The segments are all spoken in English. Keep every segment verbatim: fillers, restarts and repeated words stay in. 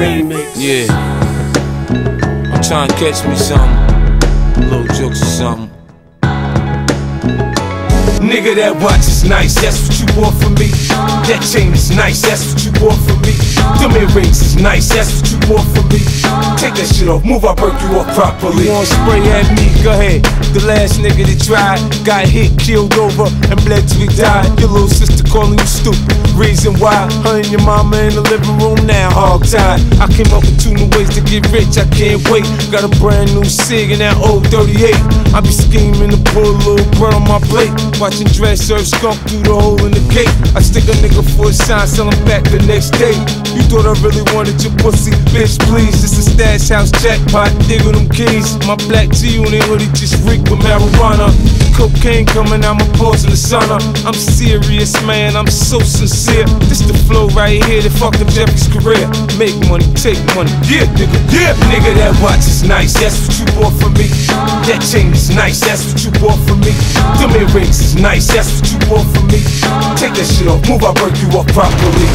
remix. Yeah, I'm trying to catch me something, little jokes or something. Nigga, that watch is nice, that's what you want from me. That chain is nice, that's what you want from me. Them earrings is nice, that's what you want from me. Take that shit off, move, I'll break you off properly. You wanna spray at me, go ahead. The last nigga that tried got hit, killed over, and bled till he died. Your little sister calling you stupid, reason why. Her and your mama in the living room now, hog-tied. I came up with two new ways to get rich, I can't wait. Got a brand new cig in that old thirty-eight. I be scheming to put a little bread on my plate. Watchin Dre serve skunk through the hole in the gate. I stick a nigga for a sign, sell him back the next day. You thought I really wanted your pussy, bitch please. This a stash house jackpot, diggle them keys. My black G-Unit hoodie just reek with marijuana. Cocaine coming out my pores in the sauna. I'm serious, man, I'm so sincere. This the flow right here that fucked up Jeffrey's career. Make money, take money, yeah nigga, yeah. Nigga, that watch is nice, that's what you bought from me. That chain is nice, that's what you bought from me. Them earrings is nice, that's what you want from me. Take that shit off, move, I'll break you off properly.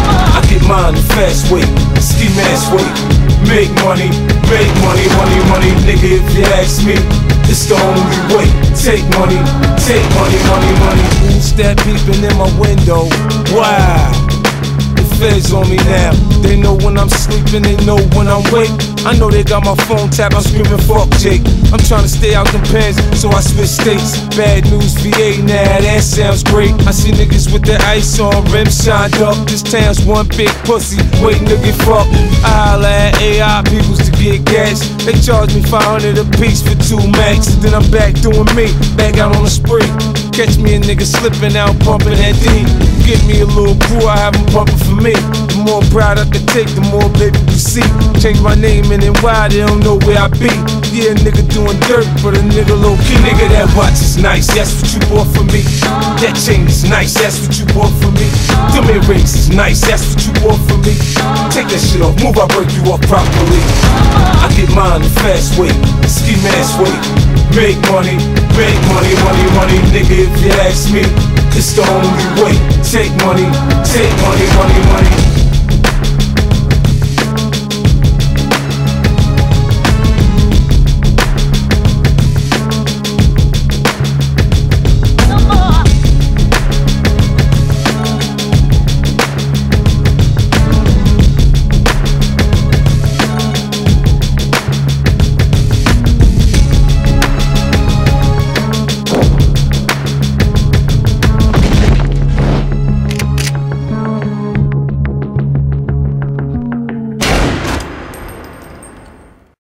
I get mine the fast way, ski mask way. Make money, make money, money, money, nigga, if you ask me. It's the only way. Take money, take money, money, money. Who's that peeping in my window? Wow. The feds on me now. They know when I'm sleeping, they know when I'm awake. I know they got my phone tapped, I'm screaming fuck Jake. I'm trying to stay out them pens, so I switch states. Bad news V A now, that sounds great. I see niggas with their ice on, rims shined up. This town's one big pussy, waiting to get fucked. I holla at A I peoples to get gas. They charge me five hundred a piece for two max. Then I'm back doing me, back out on the spree. Catch me a nigga slipping out, pumping that D. Get me a little crew, I have them pumping for me. The more pride I can take, the more baby you see. Change my name and then why they don't know where I be. Yeah, nigga doing dirt, but a nigga low key. Nigga, that watch is nice, that's what you bought from me. That chain is nice, that's what you bought from me. Them earrings is nice, that's what you bought from me. Take that shit off, move, I'll break you off properly. I get mine the fast way, ski mask way. Make money, make money, money, money, nigga, if you ask me. It's the only way. Take money, take money, money, money.